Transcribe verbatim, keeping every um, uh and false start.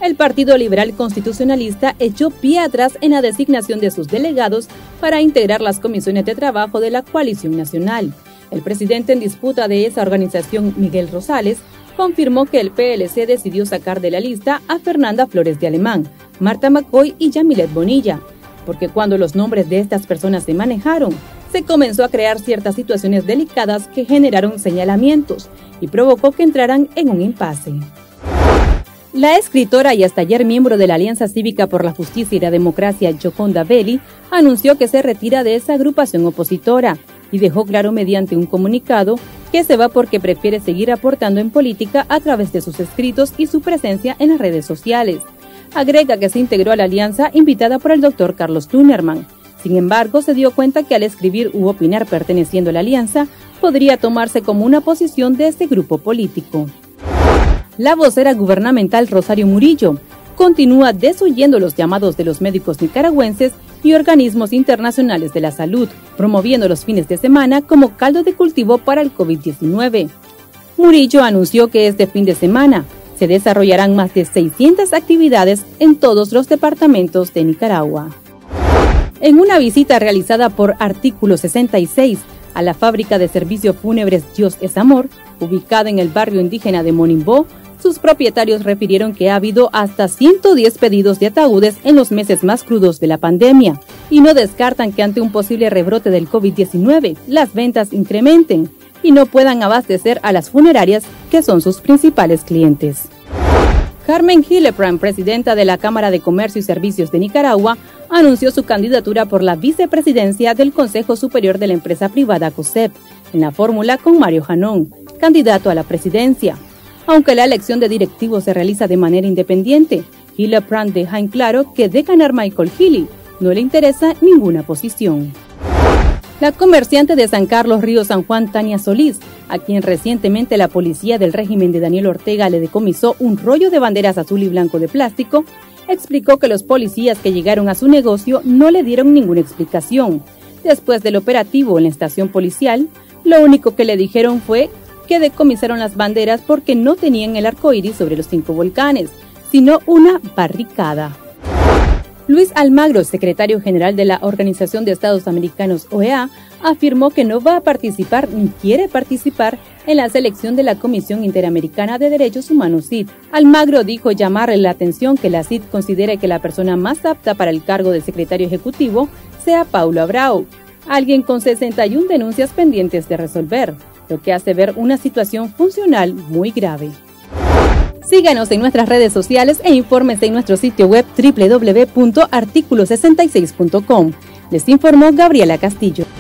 el Partido Liberal Constitucionalista echó pie atrás en la designación de sus delegados para integrar las comisiones de trabajo de la coalición nacional. El presidente en disputa de esa organización, Miguel Rosales, confirmó que el P L C decidió sacar de la lista a Fernanda Flores de Alemán, Marta McCoy y Yamilet Bonilla, porque cuando los nombres de estas personas se manejaron, se comenzó a crear ciertas situaciones delicadas que generaron señalamientos y provocó que entraran en un impasse. La escritora y hasta ayer miembro de la Alianza Cívica por la Justicia y la Democracia, Gioconda Belli, anunció que se retira de esa agrupación opositora y dejó claro mediante un comunicado que se va porque prefiere seguir aportando en política a través de sus escritos y su presencia en las redes sociales. Agrega que se integró a la alianza invitada por el doctor Carlos Tunnerman. Sin embargo, se dio cuenta que al escribir u opinar perteneciendo a la alianza, podría tomarse como una posición de este grupo político. La vocera gubernamental Rosario Murillo continúa desoyendo los llamados de los médicos nicaragüenses y organismos internacionales de la salud, promoviendo los fines de semana como caldo de cultivo para el COVID diecinueve. Murillo anunció que este fin de semana se desarrollarán más de seiscientas actividades en todos los departamentos de Nicaragua. En una visita realizada por Artículo sesenta y seis a la fábrica de servicios fúnebres Dios es Amor, ubicada en el barrio indígena de Monimbó, sus propietarios refirieron que ha habido hasta ciento diez pedidos de ataúdes en los meses más crudos de la pandemia y no descartan que ante un posible rebrote del COVID diecinueve las ventas incrementen y no puedan abastecer a las funerarias que son sus principales clientes. Carmen Hillebrand, presidenta de la Cámara de Comercio y Servicios de Nicaragua, anunció su candidatura por la vicepresidencia del Consejo Superior de la empresa privada COSEP, en la fórmula con Mario Janón, candidato a la presidencia. Aunque la elección de directivos se realiza de manera independiente, Hillebrand deja en claro que de ganar Michael Healy no le interesa ninguna posición. La comerciante de San Carlos, Río San Juan, Tania Solís, a quien recientemente la policía del régimen de Daniel Ortega le decomisó un rollo de banderas azul y blanco de plástico, explicó que los policías que llegaron a su negocio no le dieron ninguna explicación. Después del operativo en la estación policial, lo único que le dijeron fue que decomisaron las banderas porque no tenían el arco iris sobre los cinco volcanes, sino una barricada. Luis Almagro, secretario general de la Organización de Estados Americanos O E A, afirmó que no va a participar ni quiere participar en la selección de la Comisión Interamericana de Derechos Humanos C I D. Almagro dijo llamarle la atención que la C I D considere que la persona más apta para el cargo de secretario ejecutivo sea Paulo Abrao, alguien con sesenta y una denuncias pendientes de resolver, lo que hace ver una situación funcional muy grave. Síganos en nuestras redes sociales e infórmese en nuestro sitio web doble u doble u doble u punto artículo sesenta y seis punto com. Les informó Gabriela Castillo.